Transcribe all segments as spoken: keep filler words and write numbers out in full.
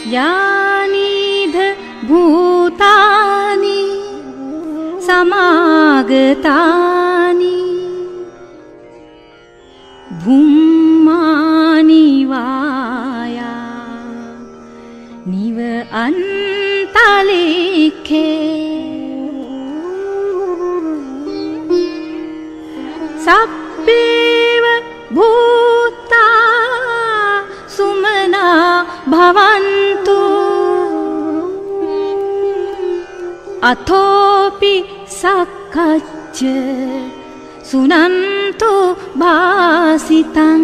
यानीध भूतानि समागतानि भूमानि वाया निव अंतलिखे सब्बेव भूता सुमना भवन्तु अथोपि सक्कच्च सुनन्तु भासितं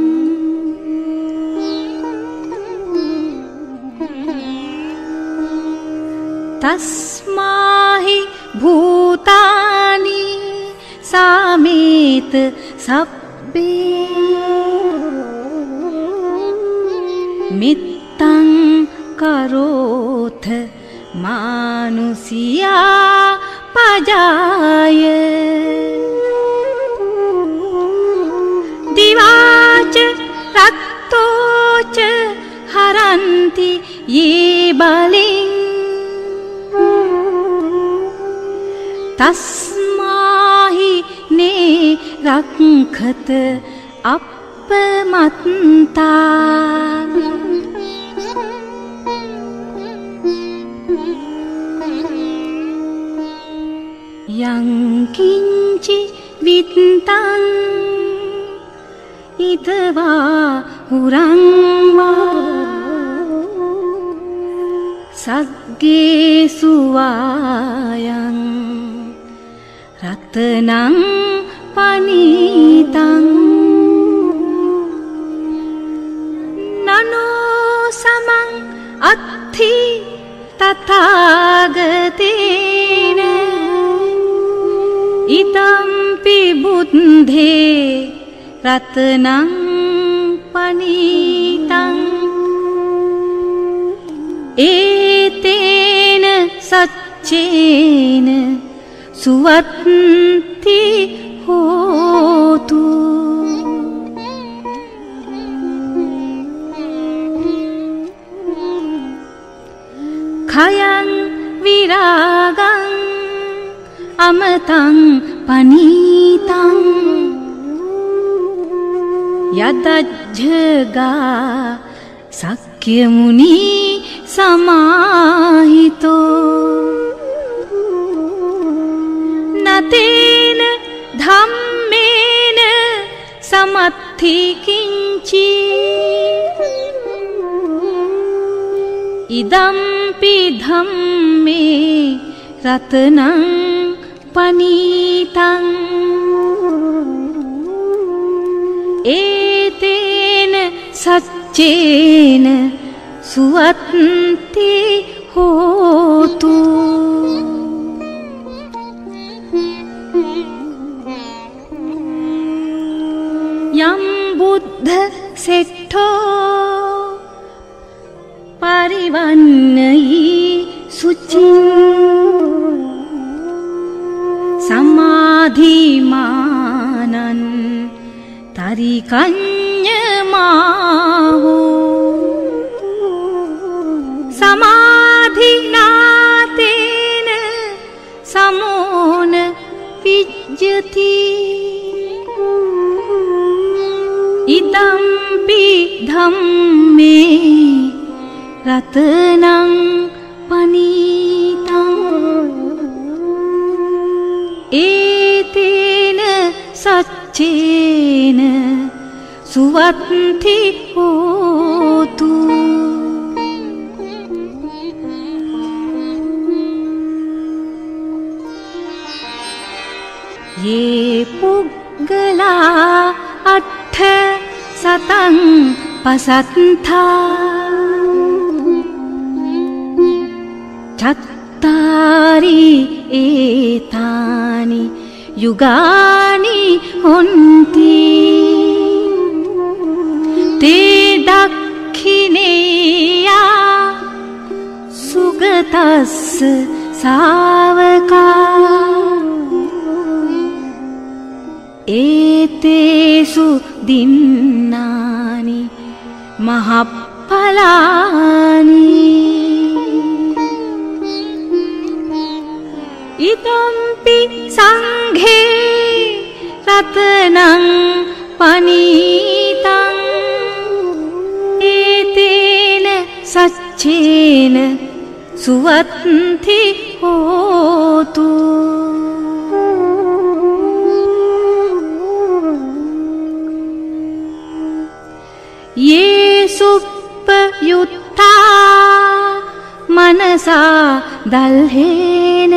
तस्माहि भूतानि सामेत सब्बे मित्तं करोथ मानुषिया पजाय दिवाच रक्तोच हरन्ति ये बलिं तस्माहि ने रक्षत अपमत्ता यं किञ्चि वित्तं इत्वा हुरं वा सग्गेषु वायं रत्नं पनीतं ननो समं अत्थि तथागतेन इदम्पि बुद्धे रत्नं पनीतं एतेन सच्चेन सुवत्ति होतु खयं विरागं अमतं पनीतं यदज्जगा सक्यमुनि समाहितो न तेन धम्मेन समत्थि किञ्चित् इदम्पि धम्मे रत्नं पनीतं एतेन सच्चेन सुवत्ति होतु यं बुद्ध सेट्ठो परिवन्नयि शुचिं समाधिमानन् तरिकन्यमाहो समाधिनातेन समोन विज्जति इदम्पि धम्मे रत्नं पनीतं एतेन सच्चेन सुवत्ति होतु ये पुग्गला अट्ठ सतं पसन्था चत्तारि एतानि युगानि हन्ति ते दक्षिणेया सुगतस्य सावका एतेषु दिनानि महप्परिनिर्वाणे फलानि इदम्पि संघे रत्नं पनीतं एतेन सच्चेन सुवन्ति होतु। ये सुप्पयुक्ता मनसा दल्हेन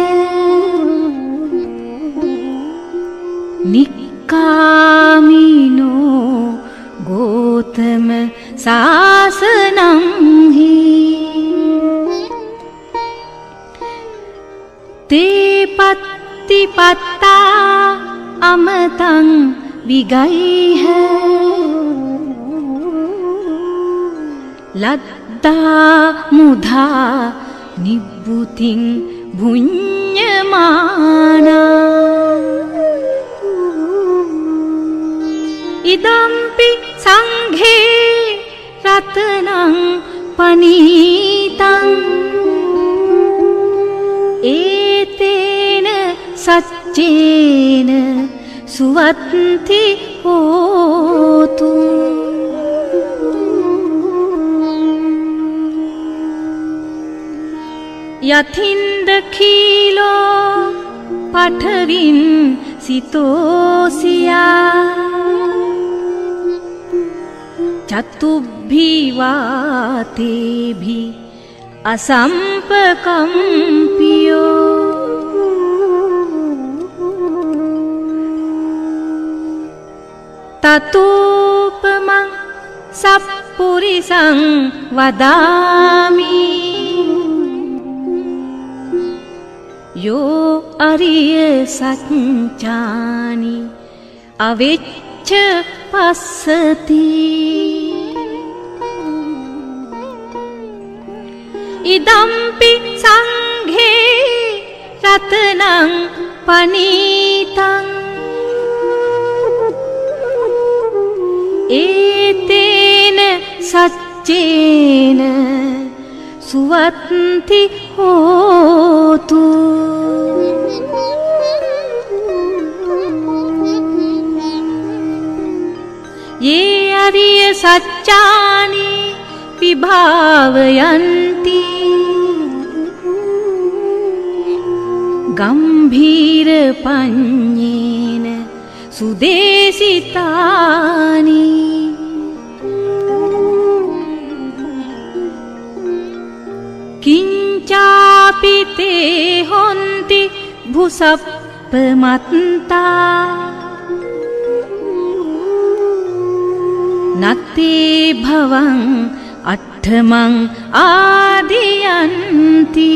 निक्कामिनो गौतम शासनं हि ते पत्तिपत्ता अमतं विगैः लद्दा मुधा निब्बुतिं भुञ्जमाना इदम्पि संघे रत्नं पनीतं एतेन सच्चेन सुवन्ति होतु। यथिन्द्रखीलो पठविन् सितोसिया चतुभिवातेभिः असम्पकम्पियो ततोपमं सत्पुरुषं वदामि यो अरिय सच्चानि अवेच्छ पश्यति। इदम्पि संघे रत्नं पनीतं एतेन सच्चेन सुवन्ति होतु। ये अरिय सच्चानि विभावयन्ति गम्भीरपञ्चेन सुदेशितानि किञ्चापि ते हन्ति भूसप्पमत्ता नते भवं अट्ठमं आदियन्ति।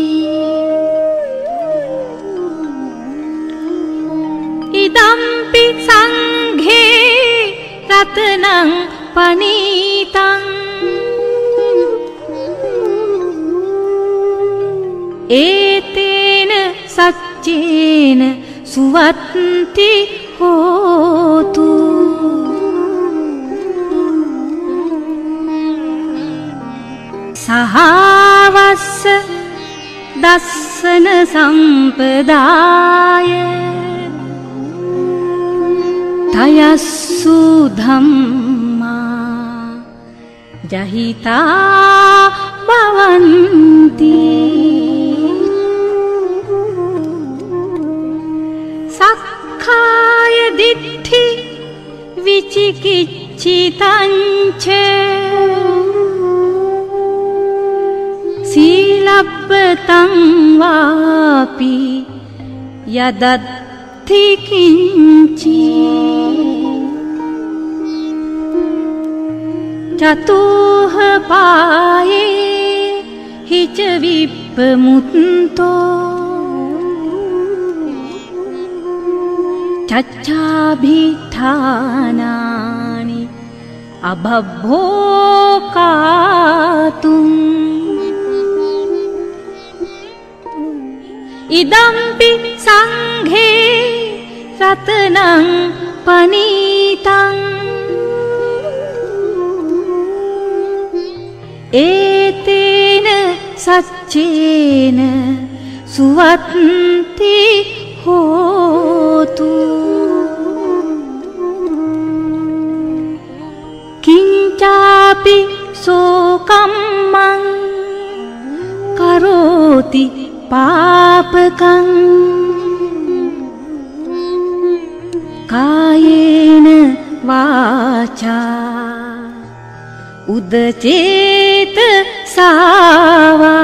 इदम्पि संघे रत्नं पनीतं एतेन सच्चेन सुवन्ति होतु। सहावस् दर्शन संपदाय तयस्सु धम्मा जहिता भवन्ति। सक्खाय दिट्ठि विचिकिच्छितञ्च सीलब्धं वापि यदद्धि किञ्चित् चतुःपाये हि च विप्रमुक्तो चच्चाभिठानानि अभवोकातुम्। इदम्पि संघे रत्नं पनीतं වච්චේන සුවත්ති හෝතු කිංචාපි සෝකම්මං කරෝති පාපකං කායේන වාචා උදචේත සාවා